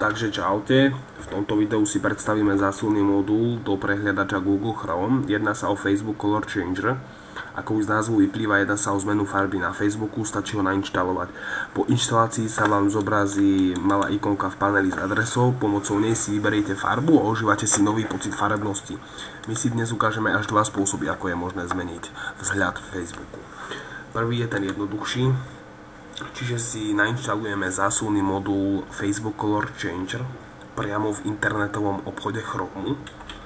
Takže čaute, v tomto videu si predstavíme zásilný modul do prehliadača Google Chrome. Jedná sa o Facebook Color Changer. Ako už z názvu vyplýva, jedná sa o zmenu farby na Facebooku, stačí ho nainštalovať. Po inštalácii sa vám zobrazí malá ikonka v paneli s adresou, pomocou nej si vyberiete farbu a užívate si nový pocit farebnosti. My si dnes ukážeme až dva spôsoby, ako je možné zmeniť vzhľad Facebooku. Prvý je ten jednoduchší. Čiže si nainštalujeme zásilný modul Facebook Color Changer priamo v internetovom obchode Chrome.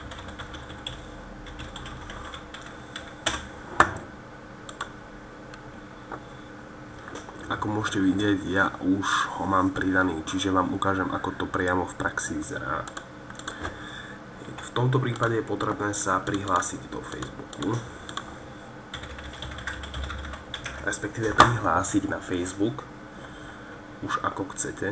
Ako môžete vidieť, ja už ho mám pridaný, čiže vám ukážem, ako to priamo v praxi vyzerá. V tomto prípade je potrebné sa prihlásiť do Facebooku. Respektíve prihlásiť na Facebook, už ako chcete.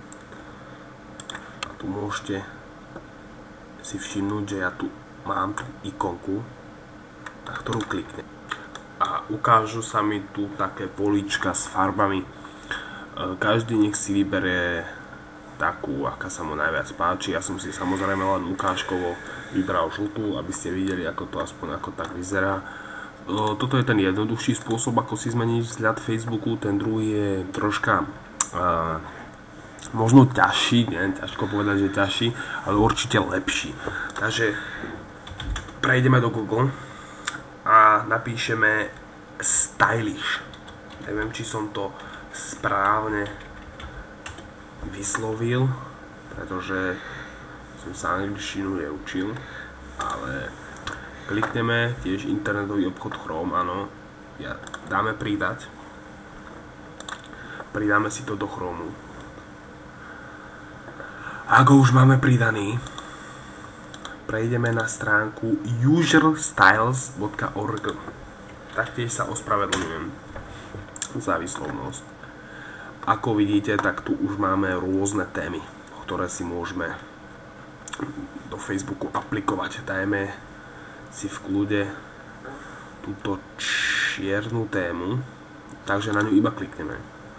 A tu môžete si všimnúť, že ja tu mám tú ikonku, na ktorú kliknem. A ukážu sa mi tu také políčka s farbami. Každý nech si vyberie takú, aká sa mu najviac páči. Ja som si samozrejme len ukážkovo vybral žltú, aby ste videli, ako to aspoň ako tak vyzerá. Toto je ten jednoduchší spôsob, ako si zmeniť vzhľad Facebooku, ten druhý je troška možno ťažší, ťažko povedať, že ťažší, ale určite lepší. Takže prejdeme do Google a napíšeme stylish. Neviem, či som to správne vyslovil, pretože som sa angličtinu neučil, ale klikneme tiež internetový obchod Chrome, áno, dáme pridať, pridáme si to do Chrome. Ako už máme pridaný, prejdeme na stránku userstyles.org. Taktiež sa ospravedlňujem za výslovnosť. Ako vidíte, tak tu už máme rôzne témy, ktoré si môžeme do Facebooku aplikovať. Dajme si v kľude túto čiernu tému, takže na ňu iba klikneme.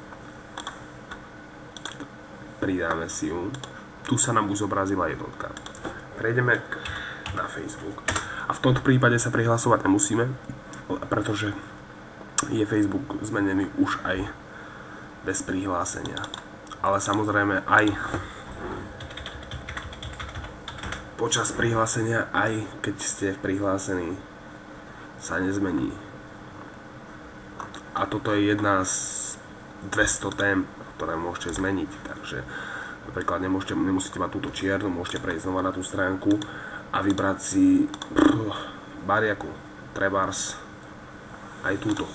Pridáme si ju. Tu sa nám už zobrazila jednotka. Prejdeme na Facebook. A v tomto prípade sa prihlasovať nemusíme, pretože je Facebook zmenený už aj bez prihlásenia. Ale samozrejme aj počas prihlásenia, aj keď ste prihlásení, sa nezmení. A toto je jedna z 200 tém, ktoré môžete zmeniť. Takže napríklad nemusíte mať túto čiernu, môžete prejsť znova na tú stránku a vybrať si bariaku, trebárs, aj túto.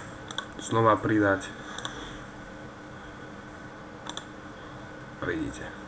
Znova pridať. Prejdite.